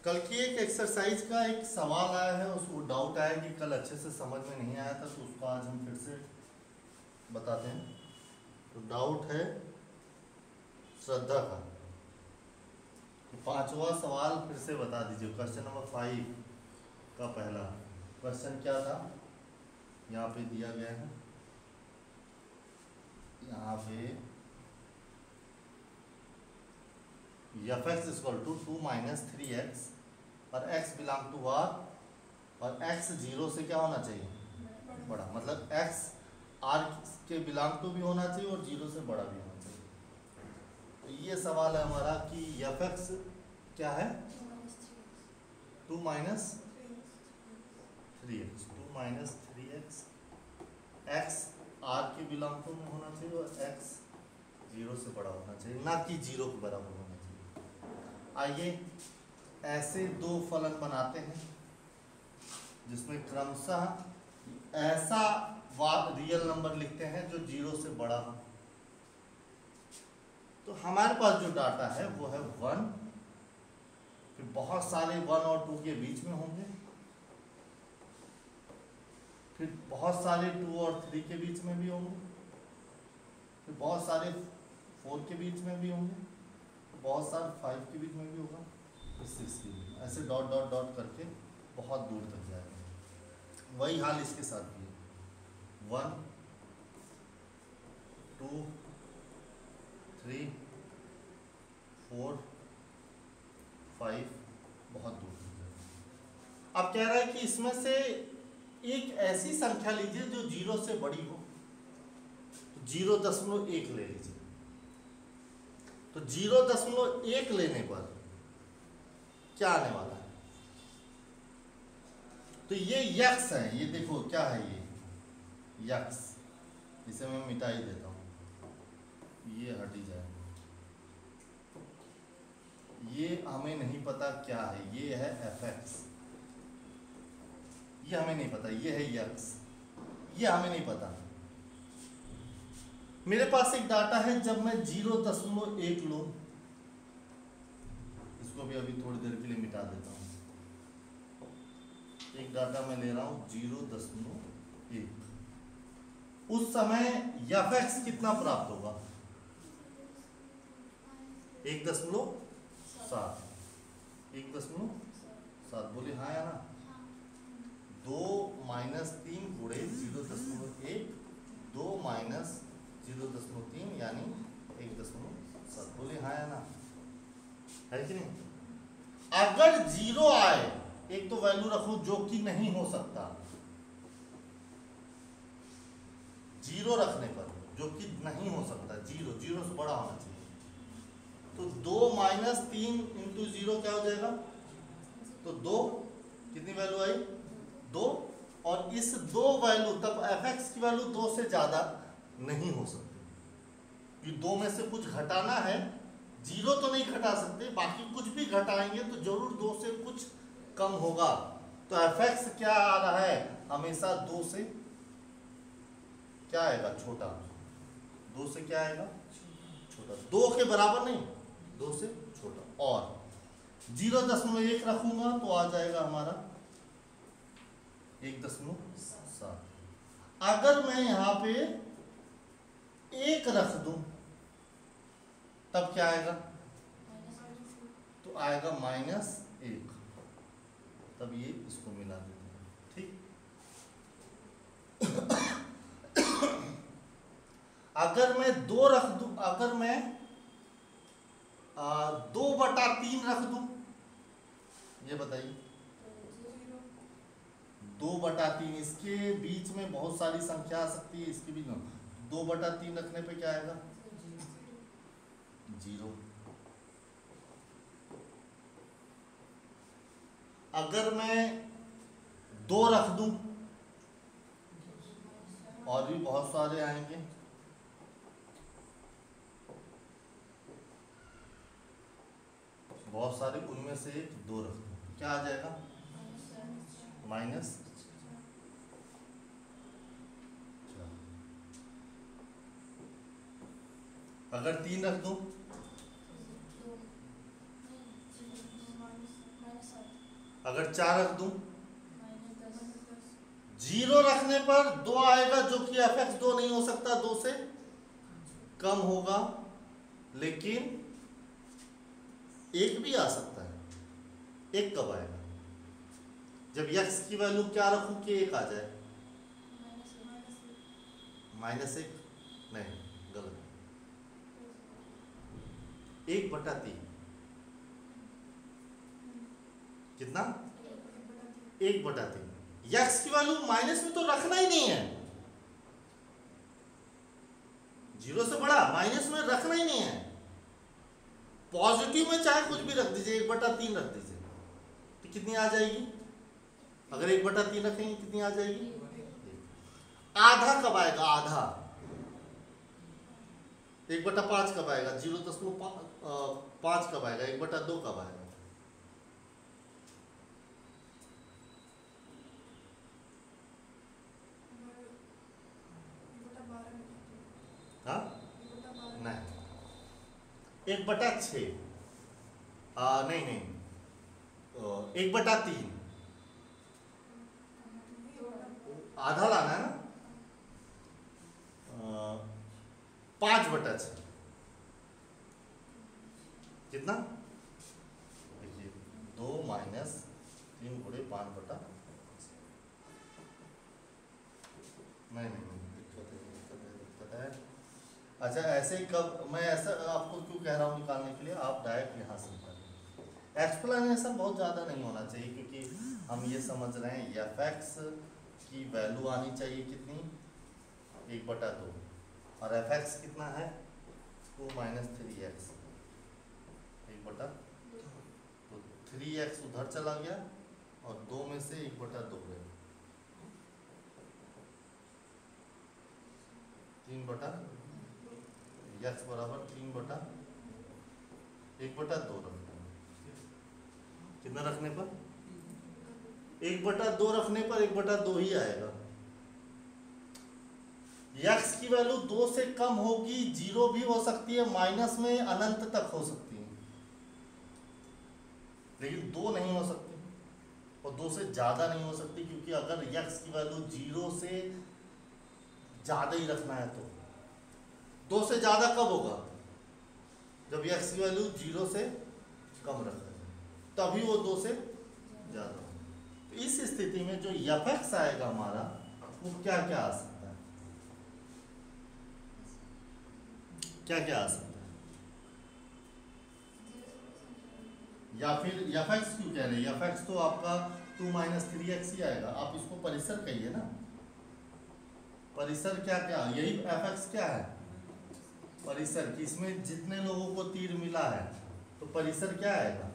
कल की एक एक्सरसाइज का एक सवाल आया है, उसको डाउट आया कि कल अच्छे से समझ में नहीं आया था, तो उसको आज हम फिर से बताते हैं। तो डाउट है श्रद्धा का, तो पांचवा सवाल फिर से बता दीजिए। क्वेश्चन नंबर 5 का पहला क्वेश्चन क्या था, यहाँ पे दिया गया है, यहाँ पे f(x) = 2 - 3x और x बिलोंग टू r और x 0 से क्या होना चाहिए, बड़ा। मतलब x r के बिलोंग टू भी होना चाहिए और 0 से बड़ा भी होना चाहिए। तो ये सवाल है हमारा कि f(x) क्या है, 2 - 3x, 2 - 3x, x r के बिलोंग टू में होना चाहिए और x 0 से बड़ा होना चाहिए, ना कि 0 के बराबर होना चाहिए। आइए ऐसे दो फलन बनाते हैं जिसमें क्रमशः ऐसा रियल नंबर लिखते हैं जो 0 से बड़ा हो। तो हमारे पास जो डाटा है वो है 1, फिर बहुत सारे 1 और 2 के बीच में होंगे, फिर बहुत सारे 2 और 3 के बीच में भी होंगे, फिर बहुत सारे 4 के बीच में भी होंगे, बहुत सारे 5 के बीच में भी होगा, 6 के बीच में, ऐसे डॉट डॉट डॉट करके बहुत दूर तक जाएगा। वही हाल इसके साथ भी है, 1 2 3 4 5 बहुत दूर तक जाएगा। अब कह रहा है कि इसमें से एक ऐसी संख्या लीजिए जो 0 से बड़ी हो, तो 0.1 ले लीजिए। तो 0.1 लेने पर क्या आने वाला है, तो ये यक्स है, ये देखो क्या है, ये यक्स, इसे मैं मिटा ही देता हूं, ये हट ही जाएगा। ये हमें नहीं पता क्या है, ये है f(x), ये हमें नहीं पता, ये है यक्स, ये हमें नहीं पता। मेरे पास एक डाटा है, जब मैं 0.1 लूं, इसको भी अभी थोड़ी देर के लिए मिटा देता हूं। एक डाटा मैं ले रहा हूं 0.1, उस समय f(x) कितना प्राप्त होगा, 1.7, 1.7, बोले हाँ या ना। 2 - 3 गुणे 0.1, 2 - 0.3 यानी 1.7, बोले हाँ या ना, है कि नहीं। अगर 0 आए, एक तो वैल्यू रखो जो कि नहीं हो सकता, 0 रखने पर जो कि नहीं हो सकता, 0 से बड़ा होना चाहिए, तो 2 - 3 × 0 क्या हो जाएगा, तो 2, कितनी वैल्यू आई, 2, और इस 2 वैल्यू, तब f(x) की वैल्यू 2 से ज्यादा नहीं हो सकती, 2 में से कुछ घटाना है, 0 तो नहीं घटा सकते, बाकी कुछ भी घटाएंगे तो जरूर 2 से कुछ कम होगा। तो f(x) क्या आ रहा है, हमेशा 2 से क्या आएगा, छोटा, 2 से क्या आएगा, छोटा, 2 के बराबर नहीं, 2 से छोटा। और 0.1 रखूंगा तो आ जाएगा हमारा 1.7। अगर मैं यहाँ पे 1 रख दूं तब क्या आएगा, तो आएगा -1, तब ये इसको मिला देते हैं, ठीक। अगर मैं 2 रख दूं, अगर मैं 2/3 रख दूं, ये बताइए, 2/3, इसके बीच में बहुत सारी संख्या आ सकती है, इसके बीच में 2/3 रखने पे क्या आएगा, 0। अगर मैं 2 रख दूं, और भी बहुत सारे आएंगे, बहुत सारे, उनमें से 2 रख दूं, क्या आ जाएगा, -। अगर 3 रख दूं, अगर 4 रख दूं, 0 रखने पर 2 आएगा, जो कि fx 2 नहीं हो सकता, 2 से कम होगा, लेकिन 1 भी आ सकता है। 1 कब आएगा? जब x की वैल्यू क्या रखूं कि 1 आ जाए? -1 नहीं, गलत। 1/3 कितना? 1/3। x की वैल्यू माइनस में तो रखना ही नहीं है, 0 से बड़ा माइनस में रखना ही नहीं है। पॉजिटिव में चाहे कुछ भी रख दीजिए, 1/3 रख दीजिए, तो कितनी आ जाएगी? अगर 1/3 रखेंगे कितनी आ जाएगी? आधा कब आएगा? आधा 1/5 कब आएगा? 0.5 कब आएगा? 1/2 कब आएगा? हाँ नहीं, 1/6 नहीं 1/3 आधा लाना है ना। 5/6 कितना? देखिए 2 माइनस 3 गुणे 5 नहीं दिक्कत है। अच्छा ऐसे ही कब, मैं ऐसा आपको क्यों कह रहा हूँ निकालने के लिए, आप डायरेक्ट यहाँ से निकालिए। एक्सप्लेनेशन बहुत ज़्यादा नहीं होना चाहिए, क्योंकि हम ये समझ रहे हैं fx की वैल्यू आनी चाहिए कितनी? 1/2, और fx कितना है? 2 - 3x 1/2, तो 3x उधर चला गया और 2 में से 1/2 गया, 3/2 x बराबर 3/1/2 रखना है। कितना रखने पर? 1/2 रखने पर 1/2 ही आएगा। x की वैल्यू 2 से कम होगी, 0 भी हो सकती है, माइनस में अनंत तक हो सकती है, लेकिन 2 नहीं हो सकती और 2 से ज्यादा नहीं हो सकती, क्योंकि अगर x की वैल्यू 0 से ज्यादा ही रखना है तो 2 से ज्यादा कब होगा? जब x की वैल्यू 0 से कम रखा है, तभी वो 2 से ज्यादा होगा। तो इस स्थिति में जो fx आएगा हमारा, वो क्या क्या आ सकता है? क्या क्या आ सकता है? या फिर fx क्यों कह रहे हैं? fx तो आपका 2 - 3x ही आएगा। आप इसको परिसर कहिए ना। परिसर क्या क्या? यही fx क्या है? परिसर की, इसमें जितने लोगों को तीर मिला है, तो परिसर क्या आएगा?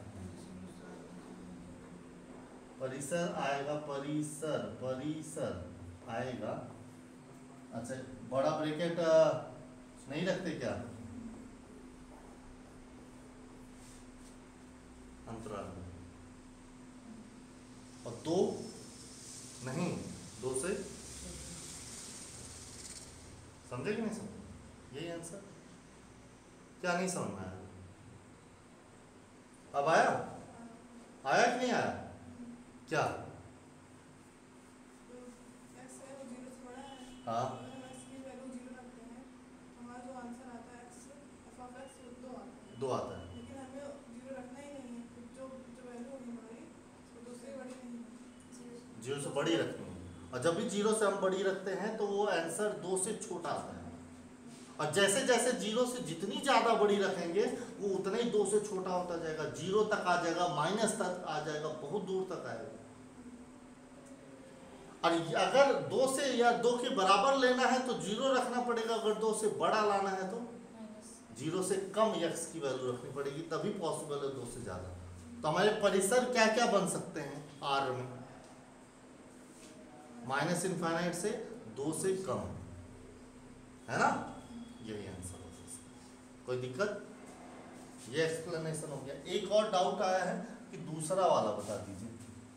परिसर आएगा, परिसर आएगा। अच्छा, बड़ा ब्रैकेट नहीं रखते क्या? अंतराल में, और 2 नहीं, 2 से समझे कि नहीं समझे? यही आंसर। क्या नहीं समझ में आया? अब आया कि नहीं आया? क्या? हाँ, दो आता है, लेकिन हमें 0 रखना ही नहीं है, जो वैल्यू होगी हमारी वो 2 से बड़ी नहीं है, 0 से बड़ी रखनी है, और जब भी 0 से हम बड़ी रखते हैं तो वो आंसर 2 से छोटा आता है, और जैसे जैसे 0 से जितनी ज्यादा बड़ी रखेंगे वो उतना ही 2 से छोटा होता जाएगा, 0 तक आ जाएगा, माइनस तक आ जाएगा, बहुत दूर तक आएगा। और अगर 2 से या 2 के बराबर लेना है तो 0 रखना पड़ेगा, अगर 2 से बड़ा लाना है तो 0 से कम x की वैल्यू रखनी पड़ेगी, तभी पॉसिबल है 2 से ज्यादा। तो हमारे परिसर क्या क्या बन सकते हैं R में? -∞ से 2 से कम, है ना? यही आंसर हो सकता। कोई दिक्कत? ये एक्सप्लेनेशन हो गया। एक और डाउट आया है कि दूसरा वाला बता दीजिए।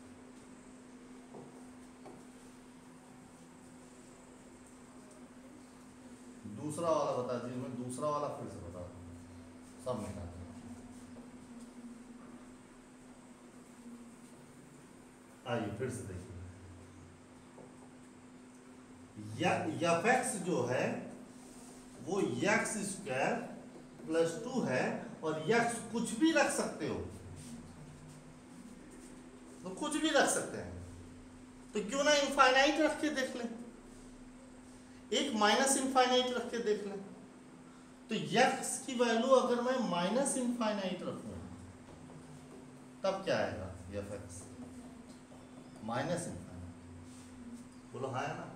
दूसरा वाला बता दीजिए, मैं दूसरा वाला फिर से बता दूँ, सब मिटा आइए फिर से देखिए, एफ एक्स जो है वो एक्स स्क्वायर प्लस 2 है, और एक्स कुछ भी रख सकते हो, तो कुछ भी रख सकते हैं, तो क्यों ना इनफाइनाइट रख के देख लें, एक माइनस इनफाइनाइट रख के देख लें। तो एक्स की वैल्यू अगर मैं माइनस इनफाइनाइट रखूं तब क्या आएगा, एफ एक्स माइनस इनफाइनाइट, बोलो हाँ है ना,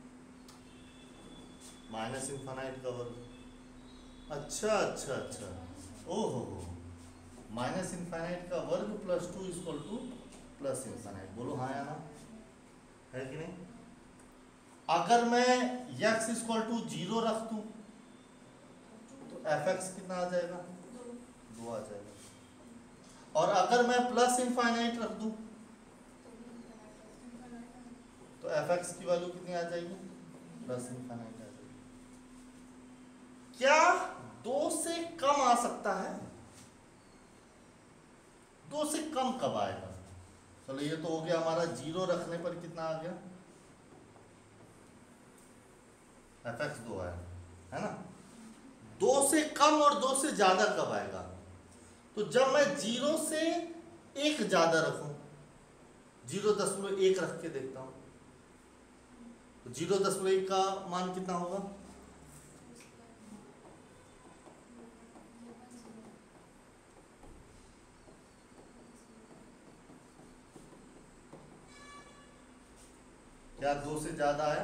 माइनस इनफाइनाइट का वर्ग। अच्छा अच्छा अच्छा, ओहो, माइनस इनफाइनाइट का वर्ग plus 2 equal to plus infinite, बोलो हाँ या ना, है कि नहीं। अगर मैं x इक्वल टू 0 रख दूं तो एफ एक्स कितना आ जाएगा, 2 आ जाएगा, और अगर मैं प्लस इनफाइनाइट रख दूं तो एफ एक्स की वैल्यू कितनी आ जाएगी, प्लस इनफाइनाइट आ जाएगी। क्या 2 से कम आ सकता है, 2 से कम कब आएगा, चलो ये तो हो गया हमारा, 0 रखने पर कितना आ गया, एफ एक्स 2 है ना। 2 से कम और 2 से ज्यादा कब आएगा, तो जब मैं 0 से 1 ज्यादा रखूं, 0.1 रख के देखता हूं, तो 0.1 का मान कितना होगा, क्या 2 से ज्यादा आया,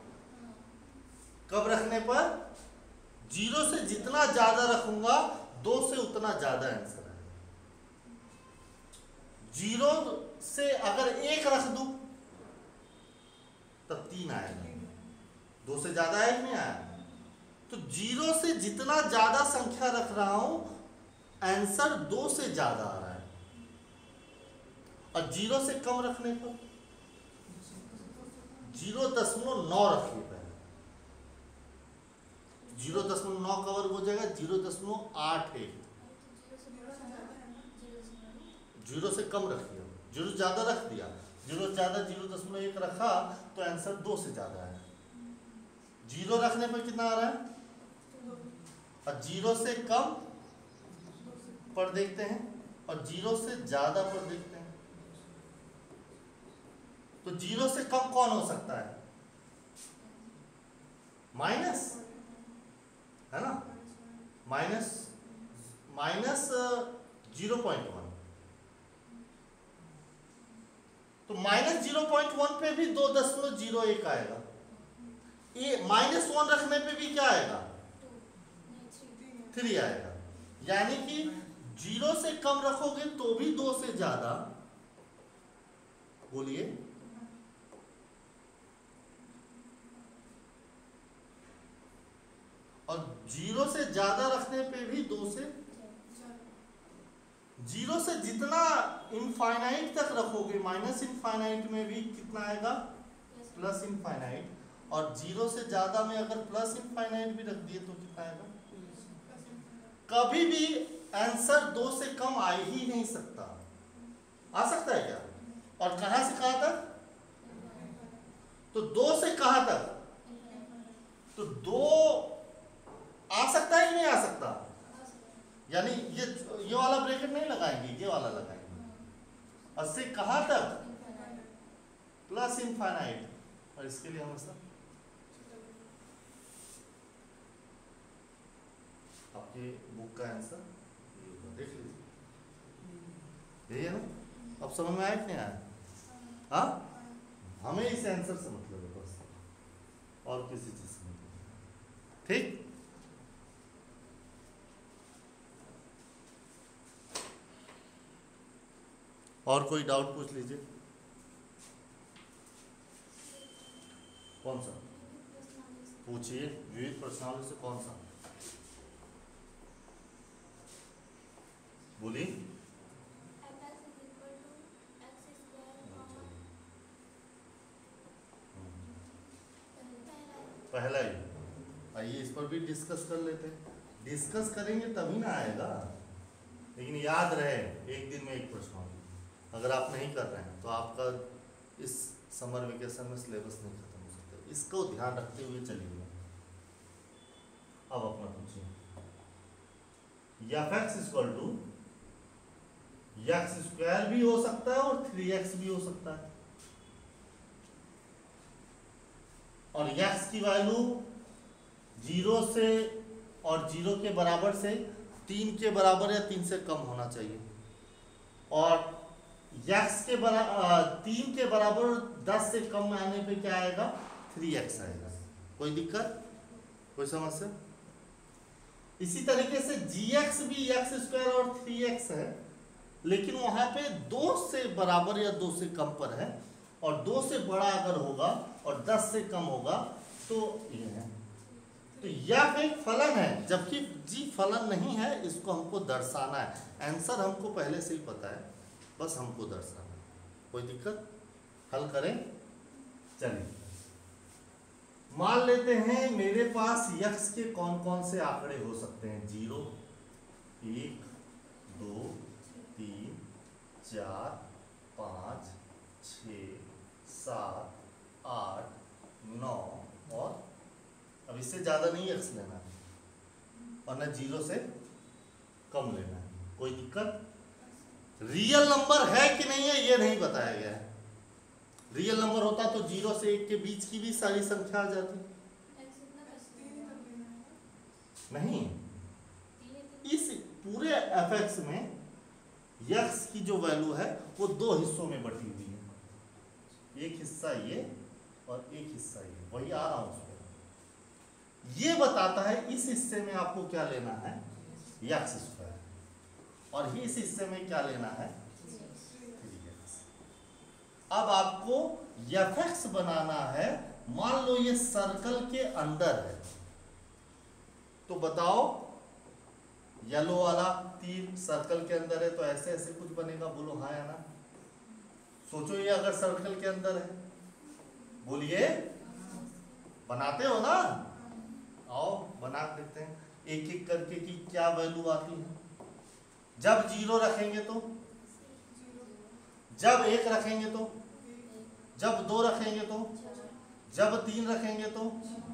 कब रखने पर, 0 से जितना ज्यादा रखूंगा 2 से उतना ज्यादा आंसर है। 0 से अगर 1 रख दूं तब 3 आएगा, 2 से ज्यादा है कि नहीं आया, तो 0 से जितना ज्यादा संख्या रख रहा हूं आंसर 2 से ज्यादा आ रहा है, और 0 से कम रखने पर 0.9 रखिए पहले, 0.9 का वर्ग हो जाएगा 0.81, 0 से कम रखिए, 0 ज्यादा रख दिया, 0 ज्यादा 0.1 रखा तो आंसर 2 से ज्यादा है, 0 रखने पर कितना आ रहा है, और 0 से कम पर देखते हैं और 0 से ज्यादा पर देखते हैं, तो 0 से कम कौन हो सकता है, माइनस, है ना, माइनस 0.1, तो -0.1 पे भी 2.01 आएगा, ये -1 रखने पे भी क्या आएगा, 3 आएगा, यानी कि 0 से कम रखोगे तो भी 2 से ज्यादा, बोलिए, और 0 से ज्यादा रखने पे भी 2 से, 0 से जितना इनफाइनाइट तक रखोगे, माइनस इनफाइनाइट में भी कितना आएगा, प्लस इनफाइनाइट, और 0 से ज्यादा में अगर प्लस इनफाइनाइट भी रख दिए तो कितना आएगा, कभी भी आंसर 2 से कम आ ही नहीं सकता, आ सकता है क्या, और कहां से कहां तक, तो 2 से कहां तक, तो 2 आ सकता है कि नहीं आ सकता, यानी ये वाला ब्रैकेट नहीं लगाएंगे, ये वाला लगाएंगे, और से कहां तक, प्लस इनफाइनाइट, और इसके लिए हमेशा आपके बुक का आंसर देख लीजिए, यही है ना, अब समझ में आया कि नहीं आया, हाँ, हमें इस आंसर से मतलब है बस, और किसी चीज से मतलब, ठीक। और कोई डाउट पूछ लीजिए, कौन सा पूछिए, विविध प्रश्नावली से कौन सा, बोलिए, पहला ही, आइए इस पर भी डिस्कस कर लेते हैं, डिस्कस करेंगे तभी ना आएगा, लेकिन याद रहे एक दिन में एक प्रश्न, अगर आप नहीं कर रहे हैं तो आपका इस समर वेकेशन में सिलेबस नहीं खत्म हो सकता, इसको ध्यान रखते हुए चलिए। अब अपना पूछिए, F X equal to X square भी हो सकता है और 3x भी हो सकता है, और x की वैल्यू 0 से और 0 के बराबर से 3 के बराबर या 3 से कम होना चाहिए, और x के बराबर 3 के बराबर 10 से कम आने पे क्या आएगा, 3x आएगा। कोई दिक्कत, कोई समस्या? इसी तरीके से gx भी x स्क्वायर और 3x है, लेकिन वहां पे 2 से बराबर या 2 से कम पर है, और 2 से बड़ा अगर होगा और 10 से कम होगा तो ये है। तो यह एक फलन है, जबकि जी फलन नहीं है, इसको हमको दर्शाना है। आंसर हमको पहले से ही पता है, बस हमको दर्शाना है। कोई दिक्कत? हल करें, चलिए मान लेते हैं मेरे पास x के कौन कौन से आंकड़े हो सकते हैं। 0, 1, 2, 3, 4, 5, 6, 7, 8, 9 और अब इससे ज़्यादा नहीं x लेना है, और न 0 से कम लेना है। कोई दिक्कत? रियल नंबर है कि नहीं है ये नहीं बताया गया है। रियल नंबर होता तो 0 से 1 के बीच की भी सारी संख्या आ जाती, नहीं। इस पूरे fx में x की जो वैल्यू है वो 2 हिस्सों में बटी हुई है, एक हिस्सा ये और एक हिस्सा ये, वही आ रहा हूं उस पर। ये बताता है इस हिस्से में आपको क्या लेना है, x स्क्वायर, और इस हिस्से में क्या लेना है, 3x। अब आपको fx बनाना है। मान लो ये सर्कल के अंदर है, तो बताओ, येलो वाला तीर सर्कल के अंदर है तो ऐसे ऐसे कुछ बनेगा, बोलो हाँ या ना। सोचो ये अगर सर्कल के अंदर है, बोलिए बनाते हो ना, आओ बना देते हैं एक एक करके कि क्या वैल्यू आती है। जब 0 रखेंगे तो, जब 1 रखेंगे तो, जब 2 रखेंगे तो, जब 3 रखेंगे तो,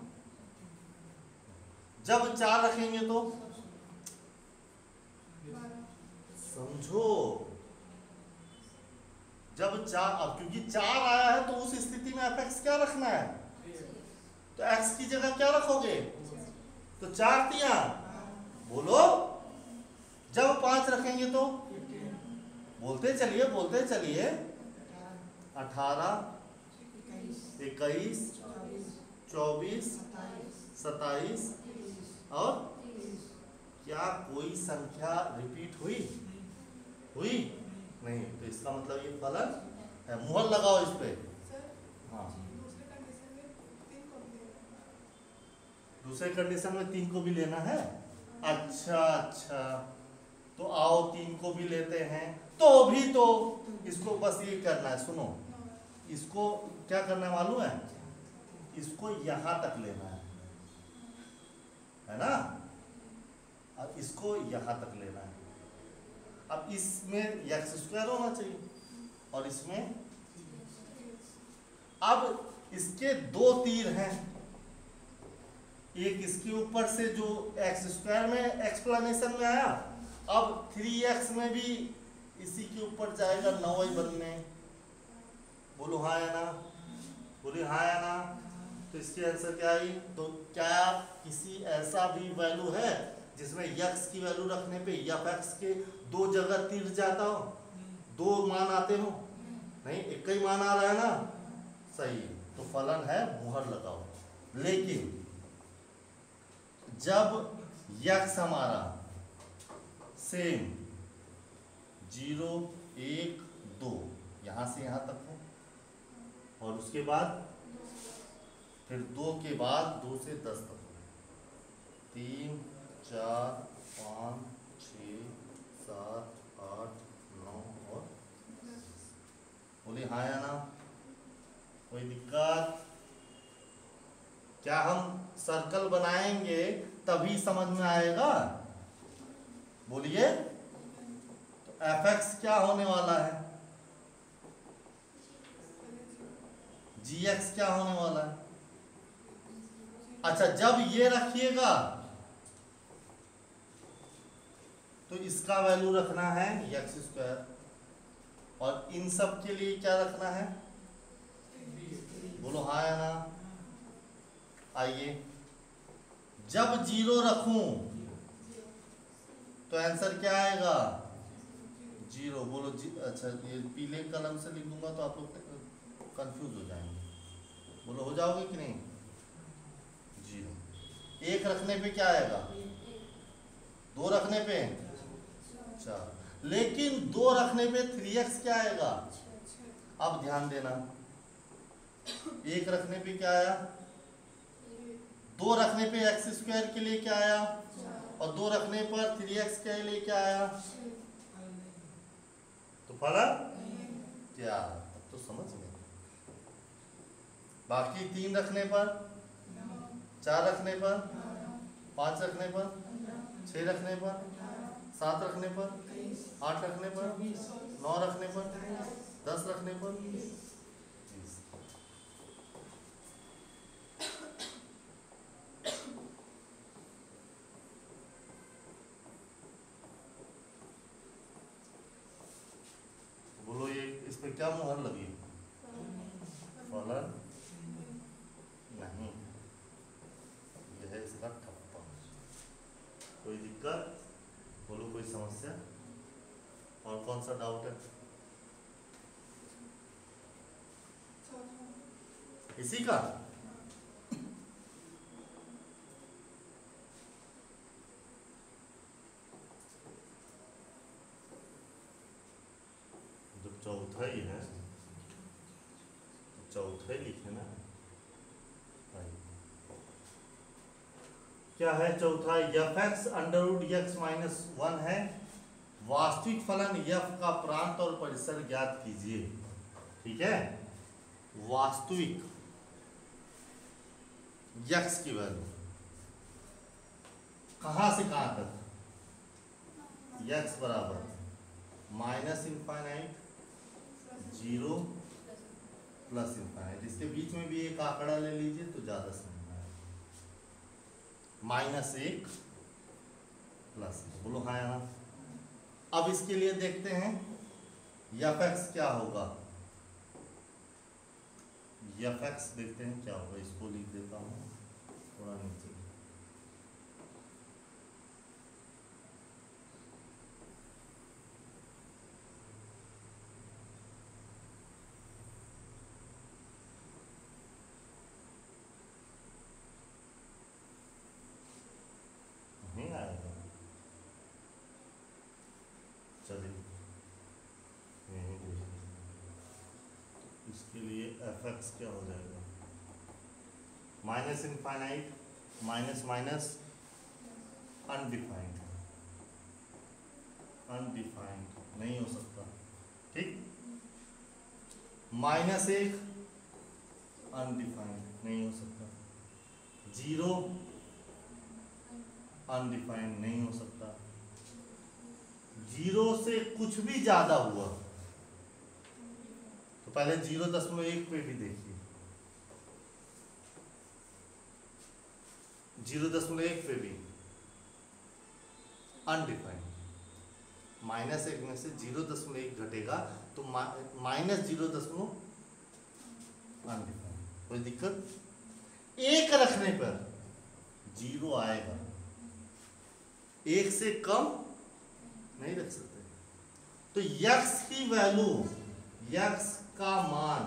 जब 4 रखेंगे तो, समझो, जब 4, अब क्योंकि 4 आया है तो उस स्थिति में fx क्या रखना है, तो x की जगह क्या रखोगे, तो 4 दिया, बोलो। जब 5 रखेंगे तो, बोलते चलिए बोलते चलिए, 18, 21, 24, 27 और क्या कोई संख्या रिपीट हुई नहीं, तो इसका मतलब ये फलन है। मुहर लगाओ इस पे। हाँ, दूसरे कंडीशन में 3 को भी लेना है। अच्छा, तो आओ 3 को भी लेते हैं। तो भी तो इसको बस ये करना है, सुनो, इसको क्या करना है मालूम है, इसको यहां तक लेना है ना, अब इसको यहां तक लेना है। अब इसमें x स्क्वायर होना चाहिए और इसमें, अब इसके 2 तीर हैं, एक इसके ऊपर से जो x स्क्वायर में एक्सप्लेनेशन में आया, अब 3x में भी इसी के ऊपर जाएगा 9 बनने। बोलो हाँ या ना, बोले हाँ या ना। तो इसके आंसर क्या आई, तो क्या किसी ऐसा भी वैल्यू है जिसमें x की वैल्यू रखने पे fx के 2 जगह तीर जाता हो, 2 मान आते हो, नहीं एक ही मान आ रहा है ना, सही, तो फलन है, मुहर लगाओ। लेकिन जब x हमारा सेम 0, 1, 2 यहां से यहां तक हो, और उसके बाद फिर 2 के बाद 2 से 10 तक हो, 3, 4, 5, 6, 7, 8, 9 और, बोले हाँ या ना, कोई दिक्कत? क्या हम सर्कल बनाएंगे तभी समझ में आएगा, बोलिए। तो fx क्या होने वाला है, जी एक्स क्या होने वाला है? अच्छा, जब ये रखिएगा तो इसका वैल्यू रखना है एक्स स्क्वायर, और इन सब के लिए क्या रखना है? बोलो हाँ या ना। आइए, जब 0 रखूं तो आंसर क्या आएगा? 0। बोलो अच्छा, ये पीले कलम से लिख दूंगा तो आप लोग कंफ्यूज हो जाएंगे। बोलो हो जाओगे कि नहीं? 0। 1 रखने पे क्या आएगा? 2 रखने पे 4, लेकिन 2 रखने पे 3x क्या आएगा? अब ध्यान देना, 1 रखने पे क्या आया? 2 रखने पे एक्स स्क्वायर के लिए क्या आया? और 2 रखने पर 3x के लिए क्या आया? तो फर्क क्या? अब तो समझ गए। बाकी 3 रखने पर, 4 रखने पर, 5 रखने पर, 6 रखने पर, 7 रखने पर, 8 रखने पर, 9 रखने पर, 10 रखने पर, 20। बोलो ये इस पे क्या मुहर लगी? फलन नहीं, यह है इसका ठप्पा। कोई दिक्कत? बोलो कोई समस्या? और कौन सा डाउट है इसी का? जब चौथा ही है तो चौथा ही लिखे ना। क्या है चौथा? F X under root X minus 1 है। वास्तविक फलन एफ का प्रांत और परिसर ज्ञात कीजिए। ठीक है, वास्तविक एक्स की वैल्यू कहां से कहां तक? एक्स बराबर माइनस इनफाइनाइट, 0 प्लस इनफाइनाइट। इसके बीच में भी एक आंकड़ा ले लीजिए तो ज्यादा समझ में आएगा। -1 प्लस, बोलो हाँ या ना। अब इसके लिए देखते हैं एफ एक्स क्या होगा। एफ एक्स देखते हैं क्या होगा। इसको लिख देता हूं थोड़ा नीचे। नहीं आएगा, चलिए यहीं देखिए। इसके लिए एफ एक्स क्या हो जाएगा? Minus infinite minus minus undefined, undefined नहीं हो सकता। ठीक, -1 अनडिफाइंड नहीं हो सकता। 0 अनडिफाइंड नहीं हो सकता। 0 से कुछ भी ज्यादा हुआ तो पहले 0.1 पे भी देखिए। 0.1 पे भी अनडिफाइंड। -1 में से 0.1 घटेगा तो -0. अनडिफाइंड। कोई दिक्कत? 1 रखने पर 0 आएगा, 1 से कम नहीं रख सकते। तो x की वैल्यू, x का मान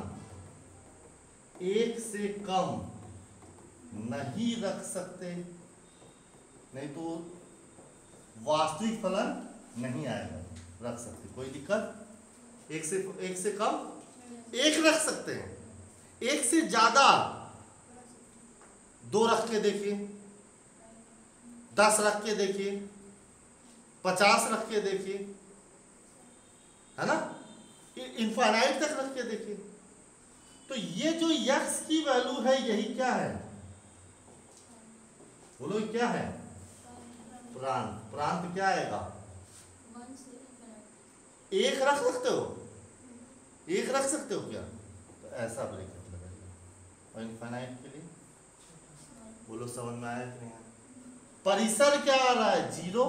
1 से कम नहीं रख सकते, नहीं तो वास्तविक फलन नहीं आएगा। रख सकते, कोई दिक्कत? 1 से कम 1 रख सकते हैं। 1 से ज्यादा 2 रख के देखिए, 10 रख के देखिए, 50 रख के देखिए, है ना, इनफाइनाइट तक रख के देखिए। तो ये जो x की वैल्यू है यही क्या है? बोलो क्या है? प्रांत। प्रांत क्या आएगा? 1 रख सकते हो? 1 रख सकते हो क्या? तो ऐसा ब्रैकेट लगाइए। और इनफाइनाइट के लिए बोलो समझ में आया कि नहीं आया? परिसर क्या आ रहा है 0,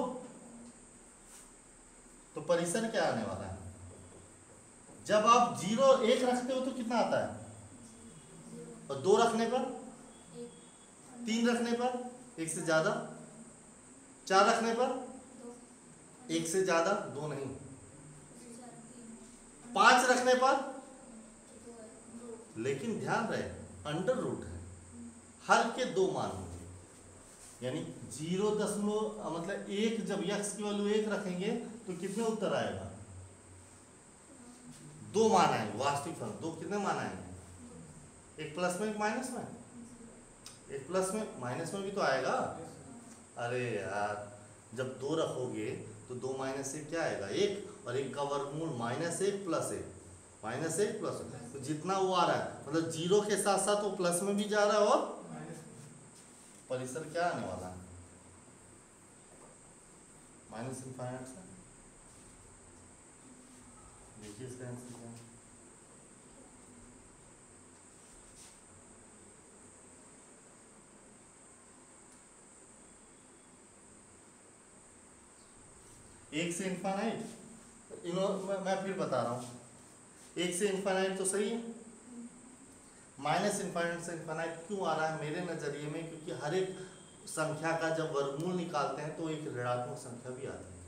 तो परिसर क्या आने वाला है? जब आप 0 1 रखते हो तो कितना आता है, और 2 रखने पर, 3 रखने पर 1 से ज्यादा, 4 रखने पर 1 से ज्यादा 2 नहीं, 5 रखने पर, लेकिन ध्यान रहे अंडर रूट है, हर के 2 मान होंगे, यानी 0 मतलब 1, जब x की वैल्यू 1 रखेंगे तो कितने उत्तर आएगा, 2 मान आएंगे, वास्तविक फल 2 कितने मान आएंगे, एक प्लस में एक माइनस में, एक प्लस में माइनस में भी तो आएगा। अरे यार जब 2 रखोगे तो 2 माइनस 1 क्या आएगा 1, और 1 का वर्गमूल -1 प्लस 1, -1 प्लस 1, तो जितना वो आ रहा है मतलब 0 के साथ साथ वो प्लस में भी जा रहा है, और परिसर क्या आने वाला है, माइनस इनफाइनाइट से। देखिए इसका आंसर क्या है, एक से इनफाइनाइट, मैं फिर बता रहा हूँ, 1 से इनफाइनाइट तो सही है, माइनस इनफाइनाइट से इनफाइनाइट क्यों आ रहा है मेरे नज़रिए में, क्योंकि हर एक संख्या का जब वर्गमूल निकालते हैं तो एक ऋणात्मक संख्या भी आती है।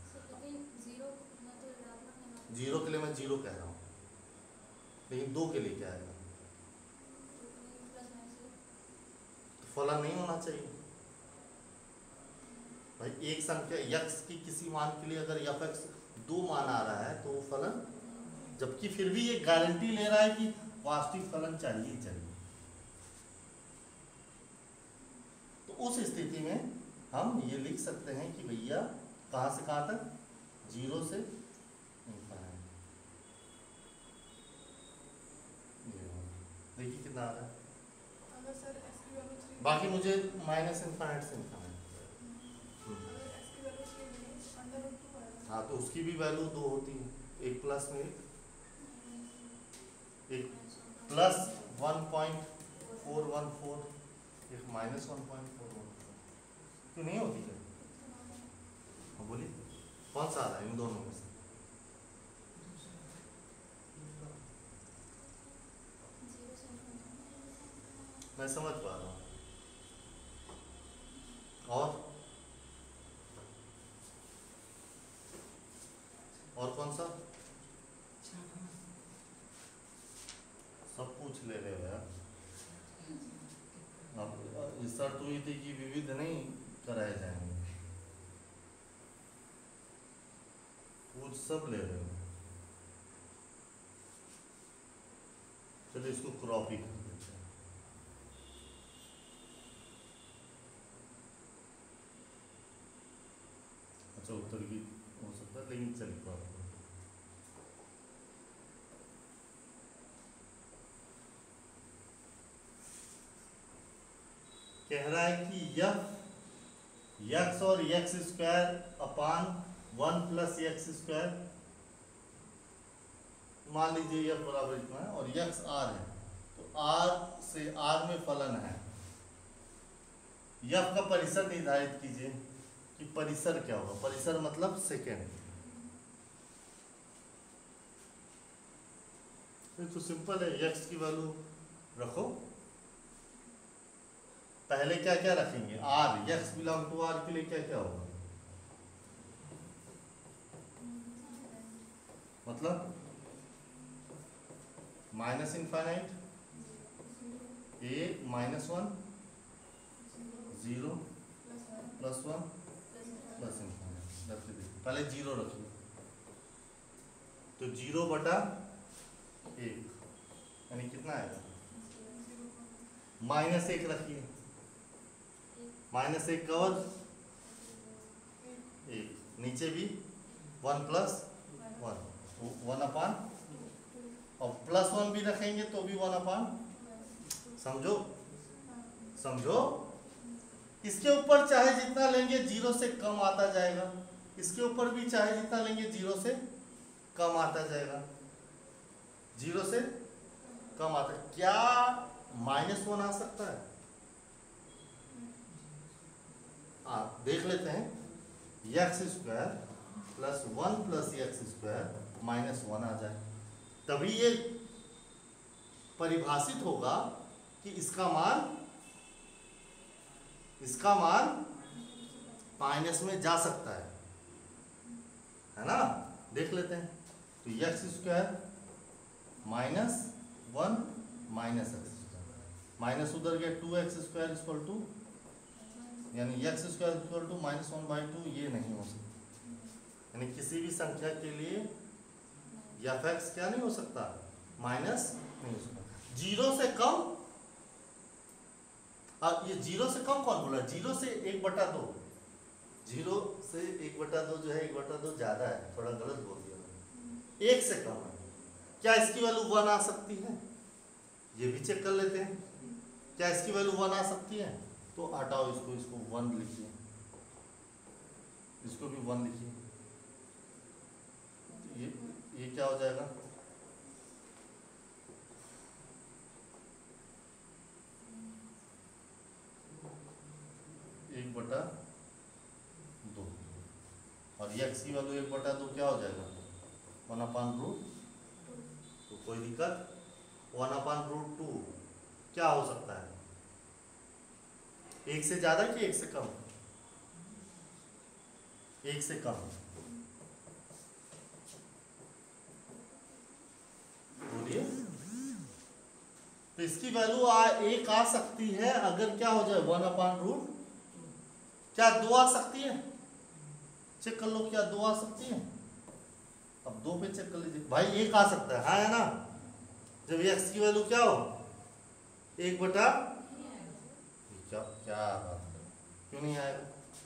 0 के लिए मैं 0 कह रहा हूँ, लेकिन 2 के लिए क्या आएगा, तो फलन नहीं होना चाहिए भाई। एक संख्या x की किसी मान के लिए अगर f(x) 2 मान आ रहा है तो वो फलन, जबकि फिर भी ये गारंटी ले रहा है कि वास्तविक फलन चाहिए ही चाहिए, तो उस स्थिति में हम ये लिख सकते हैं कि भैया कहाँ से कहाँ तक, 0 से इनफाइनाइट। देखिए कितना आ रहा है, अगर सर s की वैल्यू 3, बाकी मुझे माइनस इनफाइनाइट से इनफाइनाइट, अगर s की वैल्यू 3 नहीं अंडर रूट 2 आएगा। हाँ तो उसकी भी वैल्यू 2 होती है, एक प्लस में एक प्लस 1.414, एक माइनस 1.414, क्यों नहीं होती है? हाँ बोलिए कौन सा आ रहा है इन दोनों में से? मैं समझ पा रहा हूँ, और कौन सा? सब पूछ ले रहे हो यार, अब इस शर्त हुई थी कि विविध नहीं कराए जाएंगे, पूछ सब ले रहे हो। चलो इसको क्रॉप ही कर देते हैं। अच्छा उत्तर भी हो सकता है, लेकिन चलिए क्रॉप कर। कह रहा है कि x और x² अपान 1 + x², मान लीजिए f बराबर इतना है और x r है, तो r से r में फलन है, f का परिसर निर्धारित कीजिए कि परिसर क्या होगा, परिसर मतलब सेकेंड। तो सिंपल है, x की वैल्यू रखो, पहले क्या क्या रखेंगे r, x belong to r के लिए क्या क्या होगा, मतलब minus infinite, a -1 0 +1 plus infinite, रख दीजिए, पहले 0 रखिए, तो 0/1 यानी कितना आएगा, -1 रखिए, -1 का वर्ग 1, नीचे भी 1 + 1/, और +1 भी रखेंगे तो भी 1/, समझो समझो। इसके ऊपर चाहे जितना लेंगे 0 से कम आता जाएगा, इसके ऊपर भी चाहे जितना लेंगे 0 से कम आता जाएगा, 0 से कम आता, क्या -1 आ सकता है? देख लेते हैं। x² प्लस 1 प्लस x² -1 आ जाए, तभी ये परिभाषित होगा कि इसका मान माइनस में जा सकता है ना। देख लेते हैं। तो x² -1 माइनस x², माइनस उधर गया 2x² इक्वल टू, यानी x² इक्वल टू -1/2, ये नहीं हो सकता। यानी किसी भी संख्या के लिए f(x) क्या नहीं हो सकता, माइनस नहीं हो सकता। 0 से कम, ये 0 से कम कौन बोला? 0 से 1/2, 0 से 1/2 जो है 1/2 ज्यादा है, थोड़ा गलत बोल दिया। 1 से कम है, क्या इसकी वैल्यू 1 आ सकती है? ये भी चेक कर लेते हैं, क्या इसकी वैल्यू 1 आ सकती है? तो हटाओ इसको 1 लिखिए, इसको भी 1 लिखिए। ये क्या हो जाएगा? एक बटा 2, और x की वैल्यू 1/2 क्या हो जाएगा? 1/√2। तो कोई दिक्कत? 1/√2 क्या हो सकता है? 1 से ज्यादा कि 1 से कम? 1 से कम। बोलिए। तो इसकी वैल्यू 1 आ सकती है अगर क्या हो जाए 1/√, क्या 2 आ सकती है? चेक कर लो, क्या 2 आ सकती है? अब 2 पे चेक कर लीजिए भाई, 1 आ सकता है, हाँ है ना। जब x की वैल्यू क्या हो 1 बटा, क्या बात है, क्यों नहीं आएगा?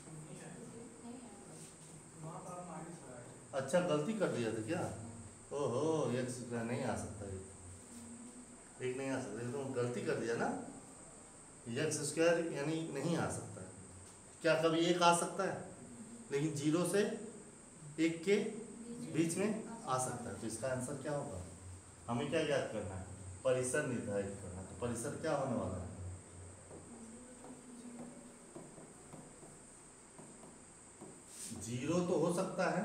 अच्छा गलती कर दिया था क्या? ओहो, x नहीं आ सकता, एक नहीं आ सकता, तो गलती कर दिया ना। x² यानी नहीं आ सकता है। क्या कभी 1 आ सकता है? लेकिन 0 से 1 के बीच में आ सकता है। तो इसका आंसर क्या होगा? हमें क्या याद करना है? परिसर निर्धारित करना है। तो परिसर क्या होने वाला है? जीरो तो हो सकता है।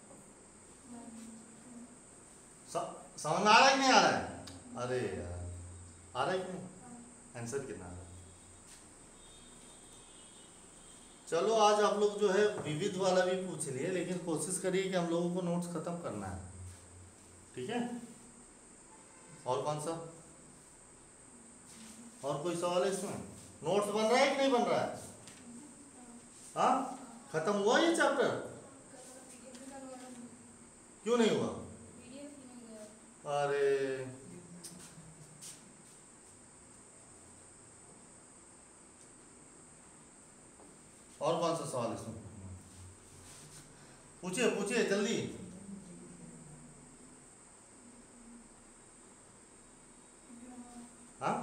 समझ आ रहा है कि नहीं आ रहा है? अरे यार, आ रहा है कि नहीं? आंसर कितना आ रहा है? चलो आज आप लोग जो है विविध वाला भी पूछ लिए, लेकिन कोशिश करिए कि हम लोगों को नोट्स खत्म करना है, ठीक है? और कौन सा, और कोई सवाल है इसमें? नोट्स बन रहा है कि नहीं बन रहा है? हाँ, खत्म हुआ ये चैप्टर? क्यों नहीं हुआ? अरे और कौन सा सवाल इसमें? पूछिए पूछिए जल्दी। हाँ,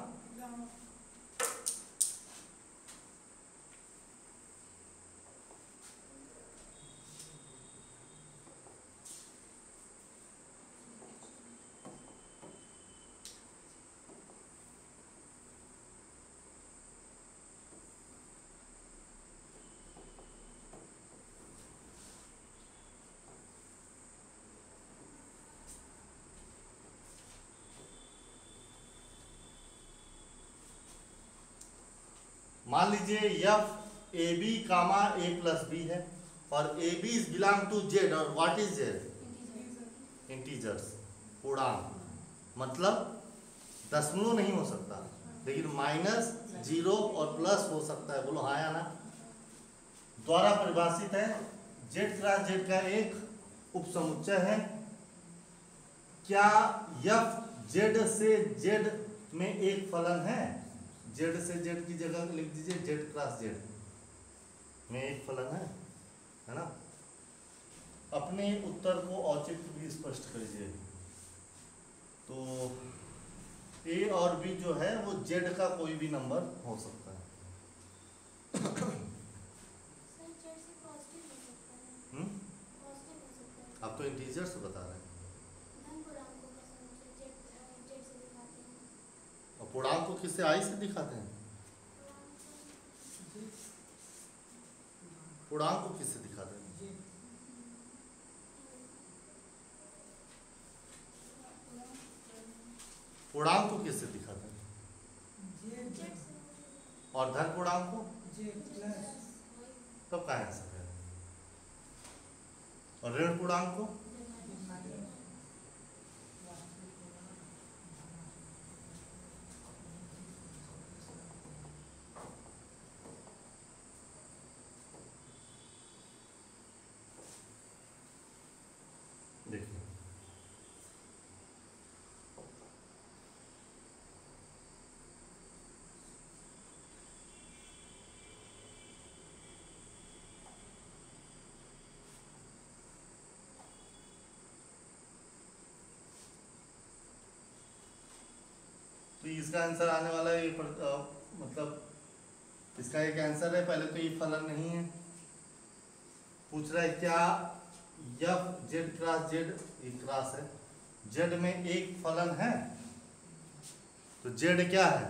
मान लीजिए F A B comma A plus B है, और A B is belong to Z, और व्हाट इज जेड? इंटीजर्स, पूर्णांक, मतलब दशमलव नहीं हो सकता, लेकिन -0 और प्लस हो सकता है। बोलो हाँ या ना? द्वारा परिभाषित है, जेड क्रॉस जेड का एक उपसमुच्चय है। क्या एफ जेड से जेड में एक फलन है? जेड से जेड की जगह लिख दीजिए जेड क्रॉस जेड में एक फलन है ना? अपने उत्तर को औचित्य भी स्पष्ट करिए। तो ए और बी जो है वो जेड का कोई भी नंबर हो सकता है। आप तो इंटीजर से बता रहे हैं, और पूर्णांक को किससे आई से दिखाते हैं? पूर्णांक को किससे दिखाते हैं? पूर्णांक को किससे दिखाते हैं? और धन पूर्णांक को? तब क्या आंसर है? और ऋण पूर्णांक को? देखिए तो इसका आंसर आने वाला है मतलब इसका एक आंसर है। पहले तो ये फलन नहीं है। पूछ रहा है क्या एफ जेड क्रॉस जेड, ये क्रॉस है, जेड में एक फलन है? तो जेड क्या है?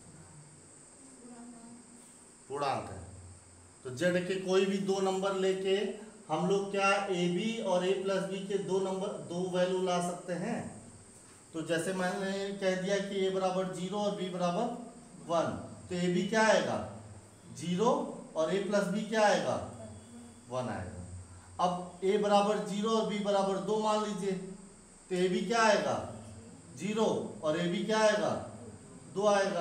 पूर्णांक है। तो जेड के कोई भी दो नंबर लेके हम लोग क्या ए बी और ए प्लस बी के दो वैल्यू ला सकते हैं। तो जैसे मैंने कह दिया कि ए बराबर 0 और बी बराबर 1, तो ए बी क्या आएगा? 0 और ए प्लस बी क्या आएगा? 1 आएगा। अब ए बराबर 0 और बी बराबर 2 मान लीजिए, तो ए बी क्या आएगा? 0 और ए बी क्या आएगा? 2 आएगा।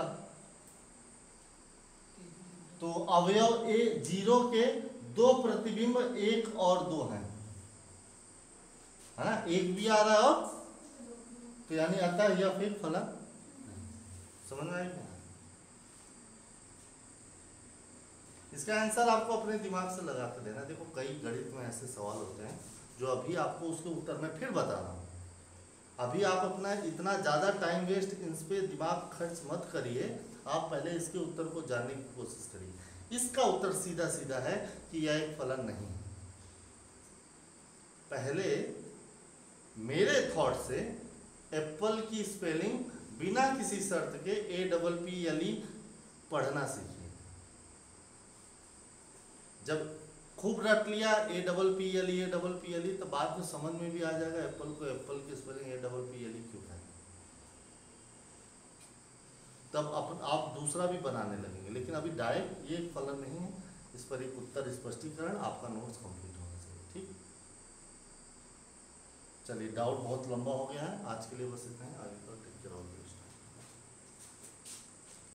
तो अवयव ए 0 के दो प्रतिबिंब 1 और 2 हैं, है ना? एक भी आ रहा है और तो यानी आता है या फिर फलन। समझ में आएगा? इसका आंसर आपको अपने दिमाग से लगा के देना। देखो कई गणित में ऐसे सवाल होते हैं जो अभी आपको उसके उत्तर में फिर बता रहा हूँ। अभी आप अपना इतना ज़्यादा टाइम वेस्ट इस पे दिमाग खर्च मत करिए। आप पहले इसके उत्तर को जानने की कोशिश करिए। इसका उत्तर सीधा सीधा है कि यह एक फलन नहीं है। पहले मेरे थॉट से एप्पल की स्पेलिंग बिना किसी शर्त के APPLE पढ़ना सीखिए। जब खूब रट लिया APPLE तो बाद में समझ में भी आ जाएगा एप्पल को एप्पल की स्पेलिंग APPLE क्यों है। तब आप दूसरा भी बनाने लगेंगे। लेकिन अभी डायरेक्ट ये फलन नहीं है। इस पर एक उत्तर स्पष्टीकरण आपका नोट्स कंप्लीट होना चाहिए। ठीक, चलिए, डाउट बहुत लंबा हो गया है। आज के लिए बस इतना ही। आगे